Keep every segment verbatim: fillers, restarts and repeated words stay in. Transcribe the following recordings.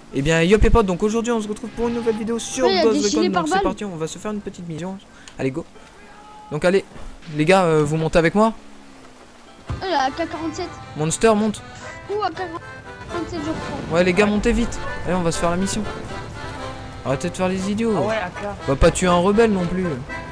Et bien yop les potes, donc aujourd'hui on se retrouve pour une nouvelle vidéo sur Ouais, Ghost Recon. Donc c'est balle. parti, on va se faire une petite mission. Allez go. Donc allez, les gars, euh, vous montez avec moi. Euh, A K quarante-sept. Monster monte. Ou A K quarante-sept je crois. Ouais les gars, montez vite. Allez, on va se faire la mission. Arrêtez de faire les idiots. Ah ouais, A K. On va pas tuer un rebelle non plus.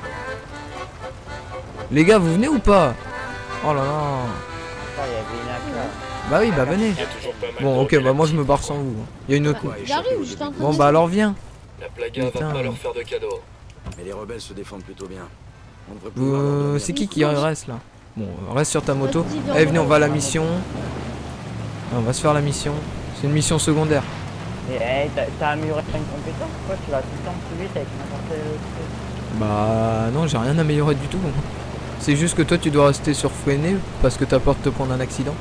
Les gars, vous venez ou pas? Oh là là. Ah, il y avait une A K. Bah oui, bah venez. Bon ok, bah moi je me barre sans vous. Il y a une autre. J'arrive, j'étais en train Bon de bah alors viens. La plaga Putain. va pas leur faire de cadeaux. Mais les rebelles se défendent plutôt bien. On devrait Vous, pouvoir leur euh, donner c'est un qui coup. qui reste là? Bon, reste sur ta moto. Vas-y, viens, Allez venez, on va à la on va. mission. On va se faire la mission. C'est une mission secondaire. Et hey, t'as t'as amélioré une compétence quoi? Tu vas tout le temps plus vite avec n'importe quel truc. Bah non, j'ai rien amélioré du tout. C'est juste que toi tu dois rester sur freiné parce que t'as peur de te prendre un accident.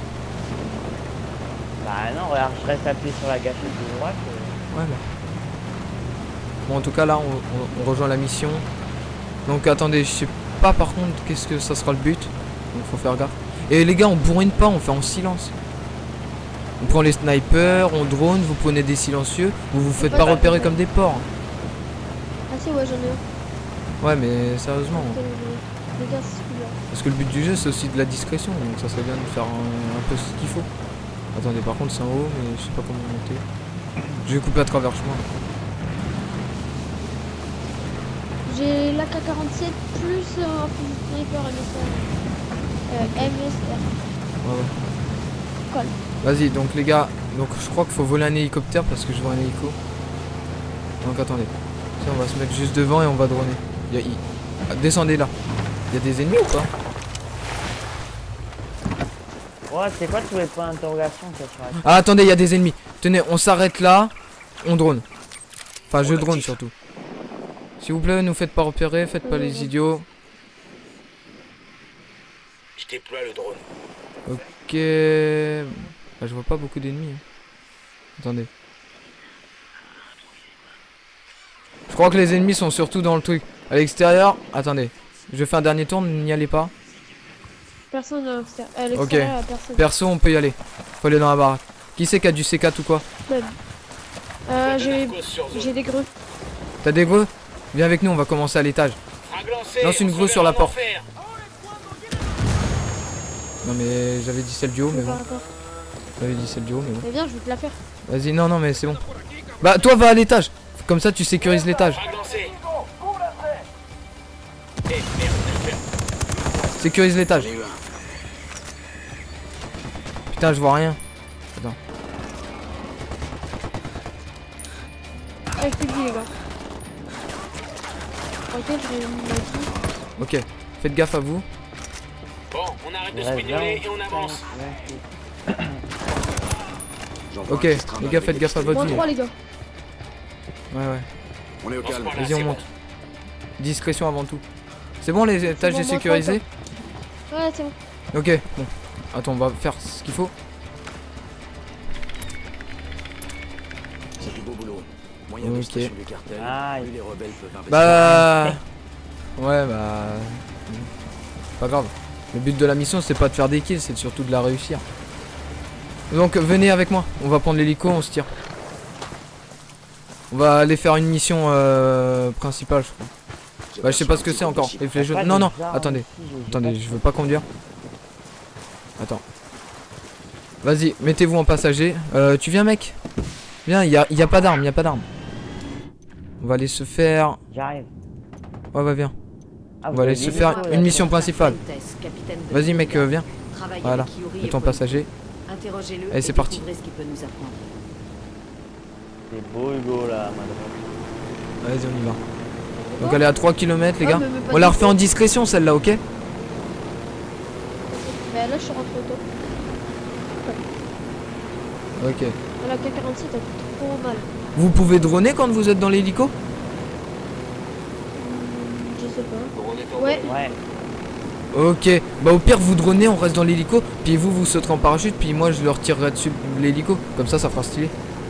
Bah non, regarde, je reste appuyé sur la gâchette de droite. Et... Ouais bah. Bon en tout cas là on, on- on rejoint la mission. Donc attendez, je sais pas par contre qu'est-ce que ça sera le but. Donc faut faire gaffe. Et les gars, on bourrine pas, on fait en silence. On prend les snipers, on drone, vous prenez des silencieux, vous vous faites pas repérer comme des porcs. Ah si ouais j'en ai un. Ouais mais sérieusement. Les gars c'est celui-là. Parce que le but du jeu c'est aussi de la discrétion, donc ça serait bien de faire un, un peu ce qu'il faut. Attendez, par contre c'est en haut, mais je sais pas comment monter. Je vais couper à travers le chemin. J'ai l'A K quarante-sept plus un fusil sniper M S R. Euh, M S R. Ouais ouais. Colle. Vas-y, donc les gars, donc je crois qu'il faut voler un hélicoptère parce que je vois un hélico. Donc attendez. Tiens, on va se mettre juste devant et on va droner. Il y a, il- ah, descendez là. Il y a des ennemis ou pas? Ouais, c'est quoi tous les points d'interrogation que tu as? Ah attendez, il y a des ennemis. Tenez, on s'arrête là. On drone. Enfin, je drone surtout. S'il vous plaît, nous faites pas repérer, faites pas les idiots. Je déploie le drone. Ok. Ah, je vois pas beaucoup d'ennemis. hein. Attendez. Je crois que les ennemis sont surtout dans le truc. À l'extérieur. Attendez. Je fais un dernier tour, n'y allez pas. Personne à l'extérieur. À l'extérieur, y a personne. Perso, on peut y aller. Faut aller dans la baraque. Qui c'est qui a du C quatre ou quoi? Même. Euh, j'ai Narcos sur zone. j'ai des grues. T'as des greux? Viens avec nous, on va commencer à l'étage. Frag lancé, Lance une on se grue sur verra la porte. en enfer. Non mais j'avais dit celle du haut, mais Faut bon. pas encore. J'avais dit celle du haut, mais bon. Mais viens, je vais te la faire. Vas-y, non, non, mais c'est bon. Bah, toi, va à l'étage. Comme ça, tu sécurises l'étage. Frag lancé. Eh, merde, merde. Sécurise l'étage. J'en ai eu un. Putain, je vois rien. Attends. Ah, je te le dis, les gars. Ok, je vais me mettre. Ok. Faites gaffe à vous. Bon, on arrête de se Ouais, pignoler viens, et on avance. viens, viens. J'envoie Ok, un petit train les dans gars, la faites gaffe à ville. votre Moins vie. trois, les gars. Ouais, ouais. On est au calme. Voilà, Vas-y, on c'est monte. Discrétion avant tout. C'est bon, les étages bon, est moi, sécurisés? Ouais, c'est bon. Ok, bon. Attends, on va faire ce qu'il faut. C'est du beau boulot. Moyen Ok. de station du cartel. Ah, Plus les rebelles peuvent investir. Bah. Ouais, bah. Pas grave. Le but de la mission, c'est pas de faire des kills, c'est surtout de la réussir. Donc, venez avec moi. On va prendre l'hélico, on se tire. On va aller faire une mission euh, principale, je crois. J'ai Bah, je sais pas ce que un petit c'est encore. groupe Les de flèches Pas jaunes. Non, non, des armes attendez. ici, j'ai- j'ai Attendez, pas- je veux pas conduire. Attends. Vas-y, mettez-vous en passager. Euh, tu viens, mec? Viens, y a, y a pas d'armes, y a pas d'armes. On va aller se faire. J'arrive. Ouais, ouais, viens. Ah, On vous va aller avez se dit faire quoi, une là? mission principale. Vas-y, mec, euh, viens. Voilà. Mets ton passager. Interrogez-le. Allez, c'est et parti. découvrez ce qu'il peut nous apprendre. C'est beau Hugo là, ma droite. Vas-y, on y va. Donc, elle est à trois kilomètres, les Ah, gars. mais- mais pas On la du refait tout. en discrétion, celle-là, ok? Mais là, je suis rentré au top. Ok. L'A K quarante-sept, elle fait trop mal. Vous pouvez droner quand vous êtes dans l'hélico? Hmm, Je sais pas. Drone est en Ouais. Ouais. Ok. Bah, au pire, vous dronez, on reste dans l'hélico. Puis vous, vous sauterez en parachute. Puis moi, je le retirerai dessus l'hélico. Comme ça, ça fera stylé.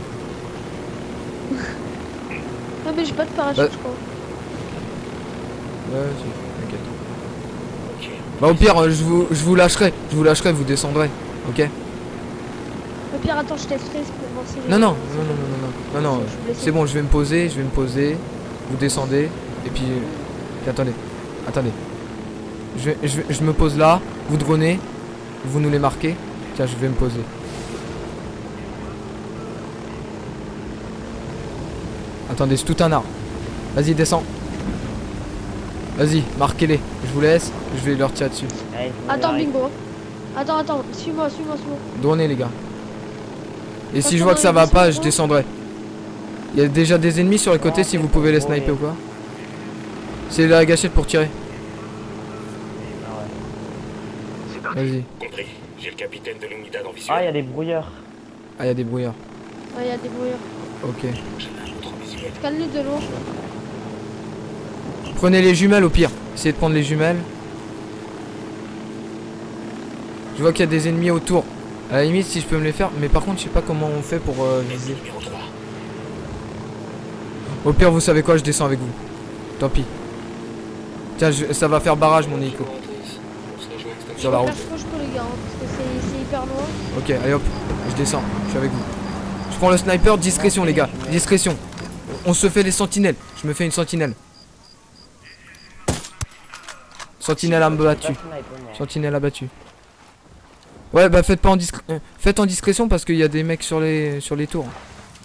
Ah, mais j'ai pas de parachute, Bah- je crois. Ouais, si, t'inquiète. Ok. Bah, au pire, euh, je vous, je vous lâcherai. Je vous lâcherai, vous descendrez. Ok? Au pire, attends, je testerai. avancer. Non, non, non, non, non, non, non, non, Je suis blessé. c'est bon, je vais me poser, je vais me poser. Vous descendez, et puis... puis attendez, attendez. Je, vais- je, vais- je me pose là, vous dronez, vous nous les marquez. Tiens, je vais me poser. Attendez, c'est tout un arbre. Vas-y, descends. Vas-y, marquez-les. Je vous laisse, je vais leur tirer dessus. Allez, je Attends, vais bingo. Attends, attends, suis-moi, suis-moi, suis-moi. Dronez, les gars. Et Pas si je vois que ça va pendant pas, les je descends, descendrai. Il y a déjà des ennemis sur les côtés, Non, si vous c'est pouvez les bon, sniper ouais. ou quoi. C'est la gâchette pour tirer. Ah, ouais. C'est parti. Vas-y. Compris. J'ai le capitaine de l'Unidad en Ah, il y visuel. a des brouilleurs. Ah, il y a des brouillards. Ouais, il y a des brouilleurs. Ok. J'en ai un autre en visuel. Calme-le de l'eau. Prenez les jumelles au pire. Essayez de prendre les jumelles. Je vois qu'il y a des ennemis autour. À la limite, si je peux me les faire. Mais par contre, je sais pas comment on fait pour euh, Ennemi viser. numéro trois. Au pire, vous savez quoi, je descends avec vous. Tant pis. Tiens, je- ça va faire barrage mon hélico. On se rejoint extrêmement. Sur la route. Faire ce que je peux, les gars, hein, parce que c'est c'est hyper loin. Ok, allez hop. Je descends. Je suis avec vous. Je prends le sniper. Discrétion, les gars. Discrétion. On se fait les sentinelles. Je me fais une sentinelle. Sentinelle abattu. Sentinelle abattu. Ouais, bah faites pas en discré- euh, faites en discrétion parce qu'il y a des mecs sur les sur les tours.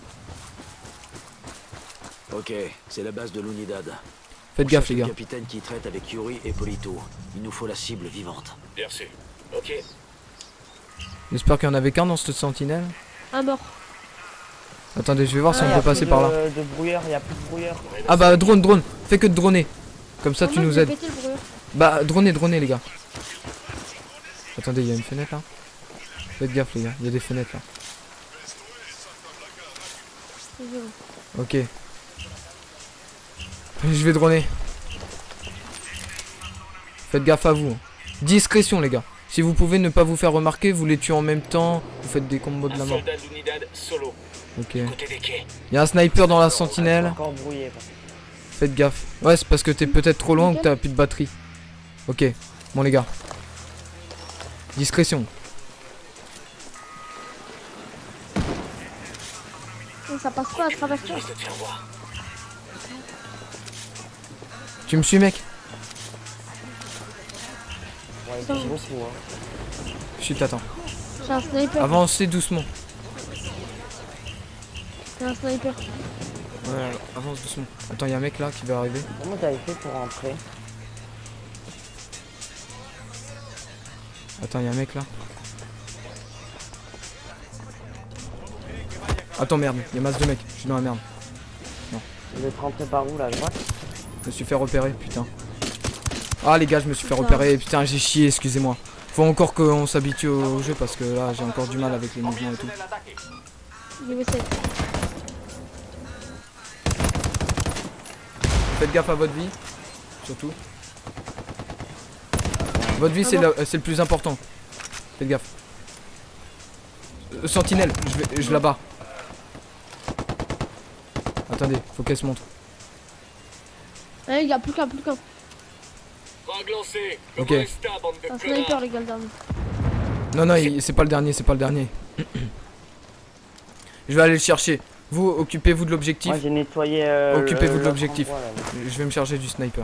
Ok, c'est la base de l'Unidad. Faites On gaffe, cherche les le gars. capitaine qui traite avec Yuri et Polito. Il nous faut la cible vivante. Bien reçu. Ok. J'espère qu'il y en avait qu'un dans cette sentinelle. Un mort. Attendez, je vais voir si Ah, on y a peut plus passer de- par là. de brouilleurs, il y a plus de brouilleurs. Ah bah drone, drone. Fais que de droner. Comme ça, Ah, tu moi, nous je vais aides. péter le brouilleur. Bah dronez, dronez, les gars. Attendez, il y a une fenêtre là. Faites gaffe, les gars. Il y a des fenêtres là. C'est zéro. Ok. Je vais droner. Faites gaffe à vous. Discrétion, les gars. Si vous pouvez ne pas vous faire remarquer, vous les tuez en même temps. Vous faites des combos de Un la mort. soldat de l'Unidad solo. Ok. Côté des quais. Il y a un sniper dans la C'est sentinelle. encore brouillé. par contre. Faites gaffe. Ouais, c'est parce que t'es peut-être trop loin ou que t'as plus de batterie. Ok. Bon, les gars. Discrétion. Oh, ça passe pas à travers Je toi. risque de te faire voir. Tu me suis, mec? Ouais, Putain. c'est beaucoup. Hein. Chut, t'attends. J'ai un sniper. Avancez doucement. J'ai un sniper. Ouais, avance doucement. Attends, il y a un mec là qui va arriver. Comment t'avais fait pour rentrer? Attends, il y a un mec là. Attends, merde, il y a masse de mecs. Je suis dans la merde. Vous êtes rentré par où, là, à droite? Je me suis fait repérer, putain. Ah, les gars, je me suis fait repérer. Putain, j'ai chié, excusez-moi. Faut encore qu'on s'habitue au jeu parce que là, j'ai encore du mal avec les mouvements et tout. Niveau sept. Faites gaffe à votre vie, surtout. Votre vie, c'est le, c'est le plus important. Faites gaffe. Euh, Sentinelle, je, vais, je la bats. Attendez, faut qu'elle se montre. Ah, il y a plus qu'un, plus qu'un. Frag lancé. Ok. Comment est-ce bande de Un connards? sniper, les gars, le dernier. Non, non, il- c'est pas le dernier, c'est pas le dernier. Je vais aller le chercher. Vous, occupez-vous de l'objectif. Moi, j'ai nettoyé. Euh, Occupez-vous le- de l'objectif. l'autre endroit, là. Je vais me charger du sniper.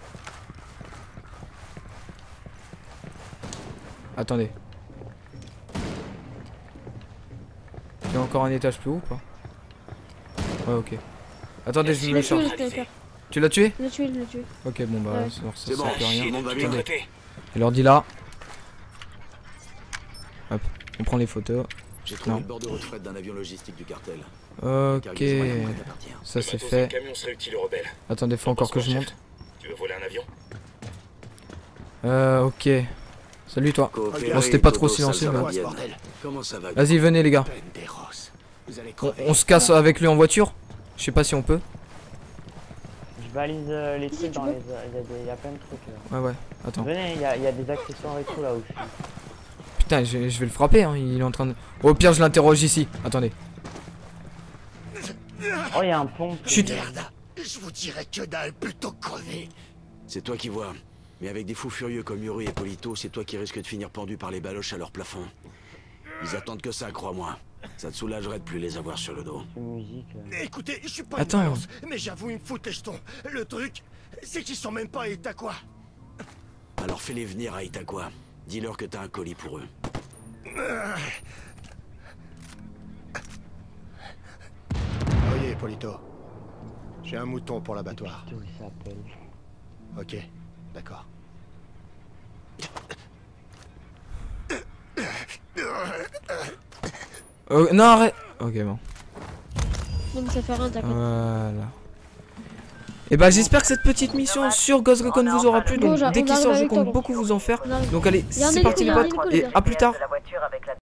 Attendez. Il y a encore un étage plus haut ou pas? Ouais, ok. Attendez, je Je me l'ai le tué, charge. le sniper. Tu l'as tué? Je l'ai tué, je l'ai tué. Ok, bon bah Ouais. ça, ça, C'est ça bon, fait rien. Chier de on va tous les bien. côtés. Et l'ordi là. Hop, on prend les photos. J'ai trouvé Non. le bordereau de fret d'un avion logistique du cartel. Ok, Cargaison aérienne t'appartient. ça Le c'est matos fait. d'un camion serait utile aux rebelles. Attendez, faut encore que je monte. Tu veux voler un avion? Euh, ok. Salut toi. Coopérer, Bon, c'était pas trop Toto, silencieux, salsa mais- rabienne. Comment ça va? Vas-y, venez les gars. Penderos. Vous allez On, crever. on se casse avec lui en voiture. Je sais pas si on peut. Je balise euh, les Si, trucs tu dans peux. les. Il y, a des- il y a plein de trucs. Là. Ouais, ouais. Attends. Venez, il y, a- il y a des accessoires et tout là où je suis. Putain, je, je vais le frapper. Hein. Il est en train de. Au pire, je l'interroge ici. Attendez. Oh, il y a un pont. Chut. Je vous dirais que dalle, plutôt crever. C'est toi qui vois. Mais avec des fous furieux comme Yuri et Polito, c'est toi qui risques de finir pendu par les baloches à leur plafond. Ils attendent que ça, crois-moi. Ça te soulagerait de plus les avoir sur le dos. C'est musique. euh. Écoutez, je suis pas Attends. une balance, mais j'avoue, ils me foutent les jetons. Le truc, c'est qu'ils sont même pas à Itaqua. Alors fais-les venir à Itaqua. Dis-leur que t'as un colis pour eux. Voyez, Polito. J'ai un mouton pour l'abattoir. Tout il s'appelle. Ok, d'accord. Oh, non, arrête. Ok, bon. Non, mais ça fait rien, t'inquiète. Voilà. Et bah j'espère que cette petite mission sur Ghost Recon vous aura plu. Bon, Donc j'a- dès on qu'il arrive sort je avec toi, compte bon. beaucoup vous en faire. On arrive. Donc allez, Il y a un c'est hélico, parti il y les a un potes. hélico, les Et gars. à plus tard.